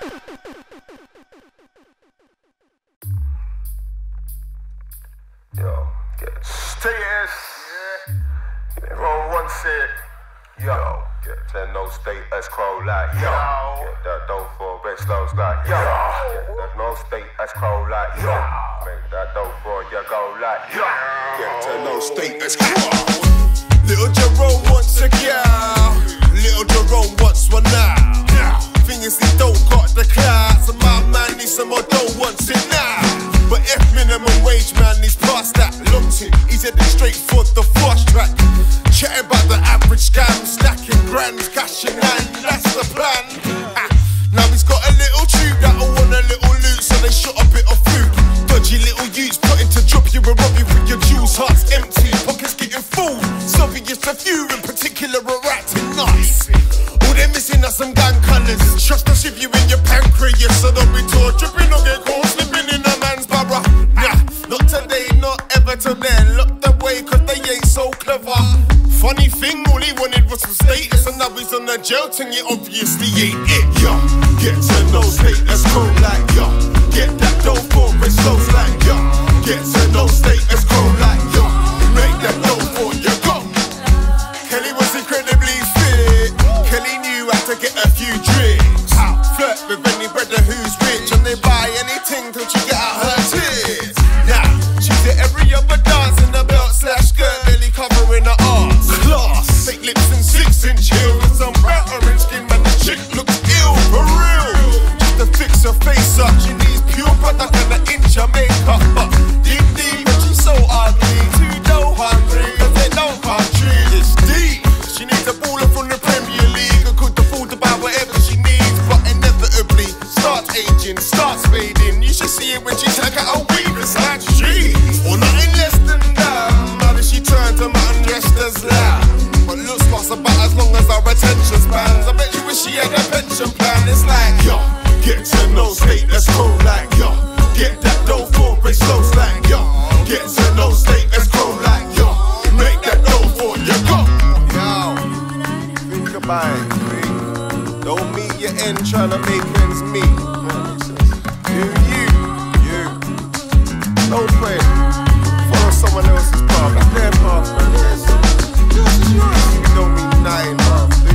Yo, get status. Yeah. Everyone wants it. Yo, get that no status quo like yo. Get that dough for rest lows like yo. Get that no status quo like yo. Make that dough for your go like yo. Get that no status quo. Little Jerome wants a gal. Little Jerome wants one now. Thing is he don't got the class, and my man needs some more dough wants it now. But if minimum wage man needs past that, looked it, he's heading straight for the fast track. Chatting about the average scam, stacking grands, cashing nine, that's the plan. Now he's got a little tube that'll want a little loot, so they shot a bit of food. Dodgy little youths plotting to drop you and rob you with your jewels, hearts empty, pockets getting full. So obvious a few in particular are acting nice. All they're missing are some gang colours. Trust us if you in your pancreas, so don't be taught tripping or get caught slipping in a man's barra. Nah, not today, not ever till then. Locked away cause they ain't so clever. Funny thing, all he wanted was some status, and now he's on the jail thing, it obviously ain't it. Yo, get to know status quo like yo. Get that dough for it slows like yo. Get to know status quo like yo. Make that dough for you go. Kelly was incredibly fit. Kelly knew how to get a few drinks. Flirt with any brother who's rich, and they buy anything till she get out her tears. Now, she's at every other dance in the belt slash skirt, belly covering her arms. Class, fake lips and 6-inch heels with some bright orange skin, man, the chick looks ill, for real. Just to fix her face up, she needs pure product and an inch of makeup. But deep, but she's so ugly, too dough hungry, cause they don't country. It's deep, she needs a baller from the Premier League and could afford to buy whatever she needs, but inevitably starts aging, starts fading. You should see it when she take out her weave, it's like she or nothing less than that. How did she turn to mutton dressed as lamb? But looks lost about as long as our attention spans. I bet you wish she had a pension plan. It's like yo, get to know status quo like yo. Get that dough for it slows like yo. Get to know status quo like yo. Make that dough for you go. Yo, think about it, please. Don't meet your end trying to make ends meet. You. Don't play. Follow someone else's path. That's their path, man. Yours is yours. You don't mean nothing, man.